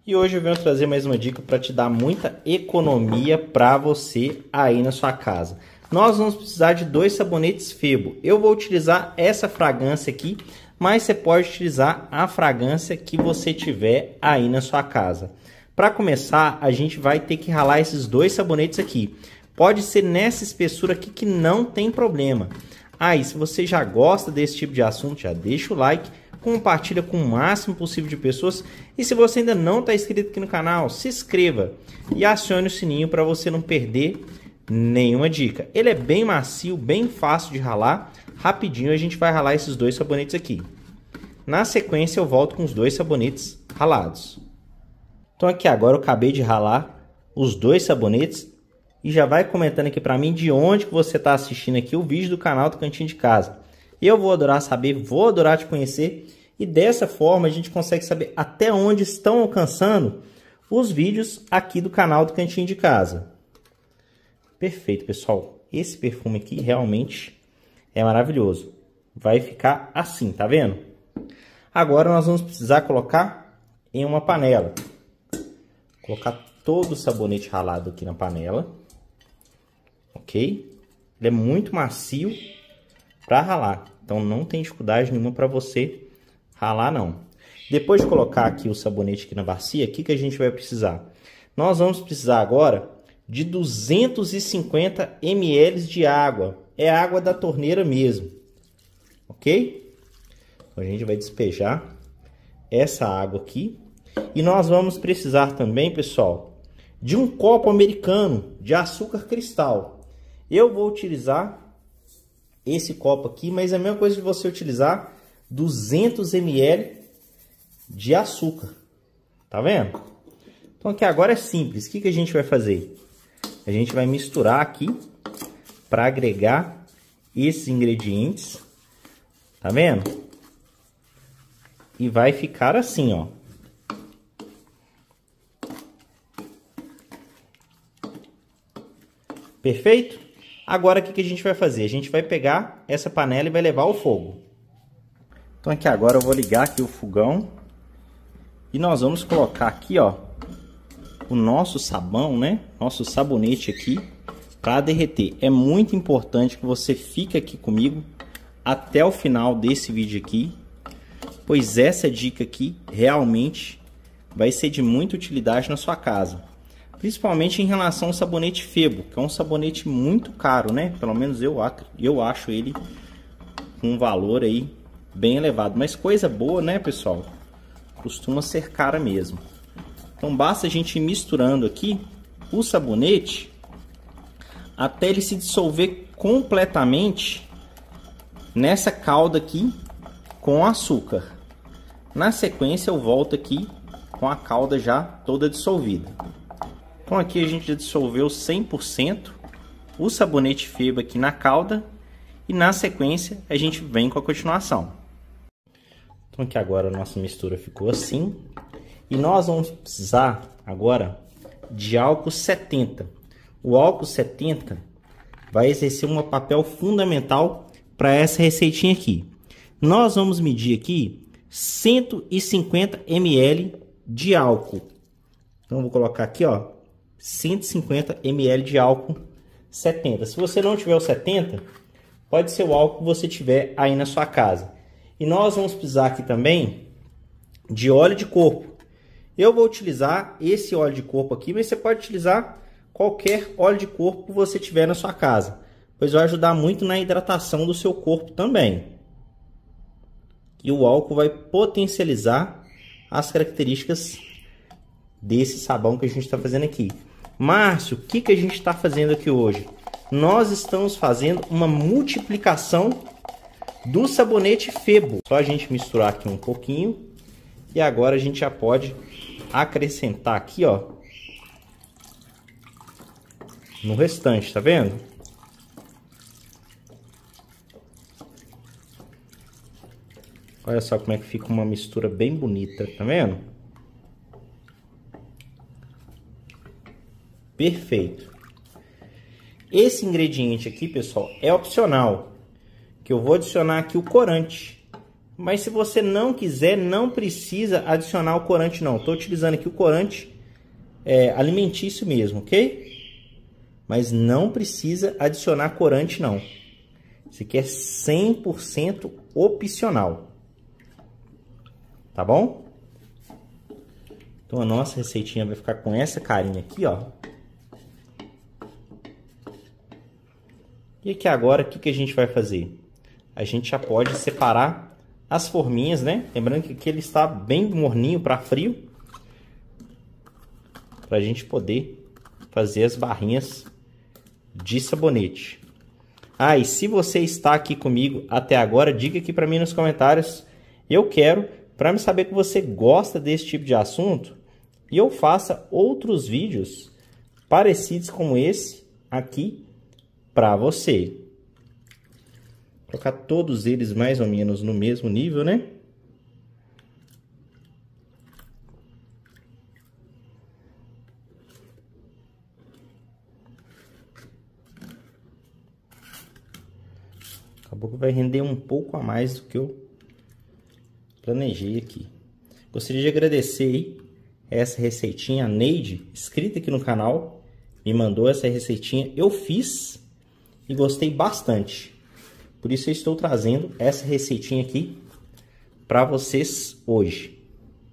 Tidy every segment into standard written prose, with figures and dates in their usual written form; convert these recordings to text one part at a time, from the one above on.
E hoje eu venho trazer mais uma dica para te dar muita economia para você aí na sua casa. Nós vamos precisar de 2 sabonetes Febo. Eu vou utilizar essa fragrância aqui, mas você pode utilizar a fragrância que você tiver aí na sua casa. Para começar, a gente vai ter que ralar esses 2 sabonetes aqui. Pode ser nessa espessura aqui que não tem problema. Aí, se você já gosta desse tipo de assunto, já deixa o like, compartilha com o máximo possível de pessoas. E se você ainda não está inscrito aqui no canal, se inscreva e acione o sininho para você não perder nenhuma dica. Ele é bem macio, bem fácil de ralar. Rapidinho a gente vai ralar esses 2 sabonetes aqui. Na sequência eu volto com os 2 sabonetes ralados. Então aqui agora eu acabei de ralar os 2 sabonetes. E já vai comentando aqui para mim de onde que você está assistindo aqui o vídeo do canal do Cantinho de Casa. Eu vou adorar saber, vou adorar te conhecer. E dessa forma a gente consegue saber até onde estão alcançando os vídeos aqui do canal do Cantinho de Casa. Perfeito, pessoal. Esse perfume aqui realmente é maravilhoso. Vai ficar assim, tá vendo? Agora nós vamos precisar colocar em uma panela. Colocar todo o sabonete ralado aqui na panela. Ok? Ele é muito macio para ralar. Então não tem dificuldade nenhuma para você ralar não. Depois de colocar aqui o sabonete aqui na bacia, o que a gente vai precisar? Nós vamos precisar agora de 250 ml de água. É água da torneira mesmo. Ok? Então a gente vai despejar essa água aqui. E nós vamos precisar também, pessoal, de um copo americano de açúcar cristal. Eu vou utilizar esse copo aqui, mas é a mesma coisa de você utilizar 200 ml de açúcar. Tá vendo? Então aqui agora é simples. O que a gente vai fazer? A gente vai misturar aqui para agregar esses ingredientes. Tá vendo? E vai ficar assim, ó. Perfeito? Agora o que a gente vai fazer? A gente vai pegar essa panela e vai levar ao fogo. Então aqui agora eu vou ligar aqui o fogão. E nós vamos colocar aqui, ó, o nosso sabão, né? Nosso sabonete aqui para derreter. É muito importante que você fique aqui comigo até o final desse vídeo aqui, pois essa dica aqui realmente vai ser de muita utilidade na sua casa. Principalmente em relação ao sabonete Febo, que é um sabonete muito caro, né? Pelo menos eu acho ele com um valor aí bem elevado. Mas coisa boa, né, pessoal? Costuma ser cara mesmo. Então basta a gente ir misturando aqui o sabonete até ele se dissolver completamente nessa calda aqui com açúcar. Na sequência eu volto aqui com a calda já toda dissolvida. Então aqui a gente já dissolveu 100% o sabonete Febo aqui na calda. E na sequência a gente vem com a continuação. Então aqui agora a nossa mistura ficou assim. E nós vamos precisar agora de álcool 70. O álcool 70 vai exercer um papel fundamental para essa receitinha aqui. Nós vamos medir aqui 150 ml de álcool. Então eu vou colocar aqui, ó, 150 ml de álcool 70. Se você não tiver o 70, pode ser o álcool que você tiver aí na sua casa. E nós vamos precisar aqui também de óleo de corpo. Eu vou utilizar esse óleo de corpo aqui, mas você pode utilizar qualquer óleo de corpo que você tiver na sua casa, pois vai ajudar muito na hidratação do seu corpo também. E o álcool vai potencializar as características desse sabão que a gente está fazendo aqui. Márcio, o que a gente está fazendo aqui hoje? Nós estamos fazendo uma multiplicação do sabonete Febo. Só a gente misturar aqui um pouquinho. E agora a gente já pode acrescentar aqui, ó, no restante, tá vendo? Olha só como é que fica uma mistura bem bonita, tá vendo? Perfeito. Esse ingrediente aqui, pessoal, é opcional, que eu vou adicionar aqui o corante. Mas se você não quiser, não precisa adicionar o corante não. Estou utilizando aqui o corante alimentício mesmo, ok? Mas não precisa adicionar corante não. Isso aqui é 100% opcional. Tá bom? Então a nossa receitinha vai ficar com essa carinha aqui, ó. E aqui agora, o que a gente vai fazer? A gente já pode separar as forminhas, né? Lembrando que aqui ele está bem morninho para frio. Para a gente poder fazer as barrinhas de sabonete. Ah, e se você está aqui comigo até agora, diga aqui para mim nos comentários. Eu quero, para me saber que você gosta desse tipo de assunto, e eu faça outros vídeos parecidos como esse aqui para você. Colocar todos eles mais ou menos no mesmo nível, né? Acabou que vai render um pouco a mais do que eu planejei aqui. Gostaria de agradecer aí essa receitinha, a Neide, inscrita aqui no canal, me mandou essa receitinha. Eu fiz e gostei bastante. Por isso eu estou trazendo essa receitinha aqui para vocês hoje.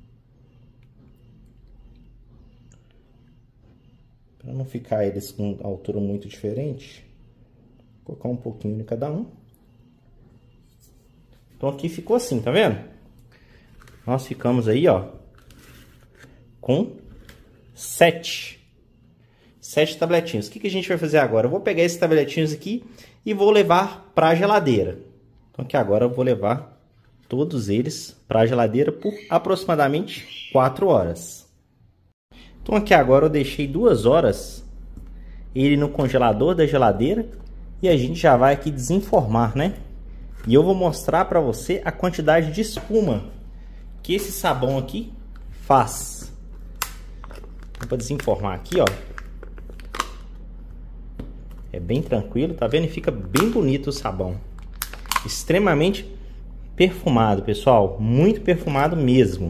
Para não ficar eles com altura muito diferente, vou colocar um pouquinho de cada um. Então aqui ficou assim, tá vendo? Nós ficamos aí, ó, com 7 tabletinhos. O que a gente vai fazer agora? Eu vou pegar esses tabletinhos aqui e vou levar para a geladeira. Então aqui agora eu vou levar todos eles para a geladeira por aproximadamente 4 horas. Então aqui agora eu deixei 2 horas ele no congelador da geladeira e a gente já vai aqui desenformar, né? E eu vou mostrar para você a quantidade de espuma que esse sabão aqui faz. Vou desenformar aqui, ó. É bem tranquilo, tá vendo? E fica bem bonito o sabão. Extremamente perfumado, pessoal. Muito perfumado mesmo.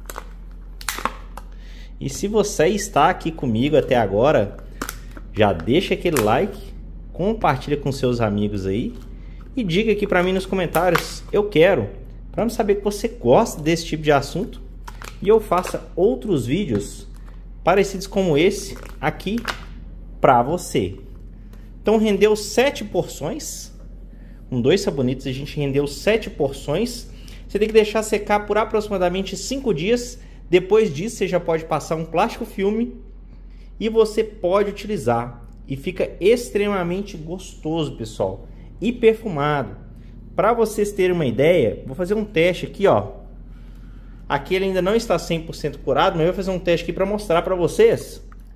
E se você está aqui comigo até agora, já deixa aquele like, compartilha com seus amigos aí e diga aqui para mim nos comentários, eu quero, para saber que você gosta desse tipo de assunto e eu faça outros vídeos parecidos como esse aqui para você. Então rendeu 7 porções, com 2 sabonetes a gente rendeu 7 porções. Você tem que deixar secar por aproximadamente 5 dias. Depois disso você já pode passar um plástico filme e você pode utilizar. E fica extremamente gostoso, pessoal, e perfumado. Para vocês terem uma ideia, vou fazer um teste aqui, ó. Aqui ele ainda não está 100% curado, mas eu vou fazer um teste aqui para mostrar para vocês.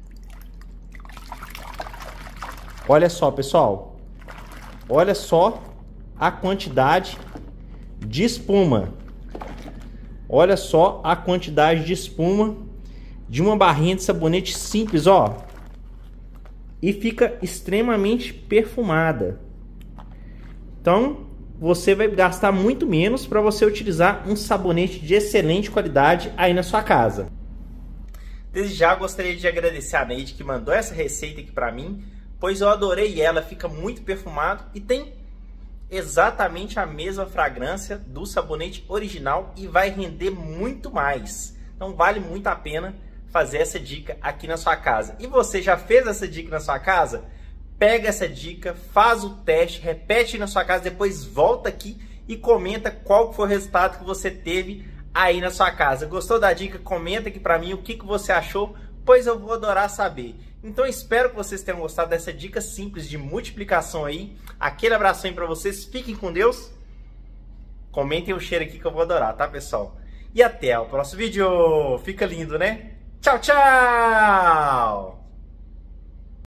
Olha só, pessoal. Olha só a quantidade de espuma. Olha só a quantidade de espuma de uma barrinha de sabonete simples, ó. E fica extremamente perfumada. Então, você vai gastar muito menos para você utilizar um sabonete de excelente qualidade aí na sua casa. Desde já gostaria de agradecer a Neide que mandou essa receita aqui para mim, pois eu adorei ela, fica muito perfumado e tem exatamente a mesma fragrância do sabonete original e vai render muito mais. Então vale muito a pena fazer essa dica aqui na sua casa. E você já fez essa dica na sua casa? Pega essa dica, faz o teste, repete na sua casa, depois volta aqui e comenta qual foi o resultado que você teve aí na sua casa. Gostou da dica? Comenta aqui pra mim o que você achou, pois eu vou adorar saber. Então espero que vocês tenham gostado dessa dica simples de multiplicação aí. Aquele abração aí pra vocês, fiquem com Deus. Comentem o cheiro aqui que eu vou adorar, tá, pessoal? E até o próximo vídeo. Fica lindo, né? Tchau, tchau!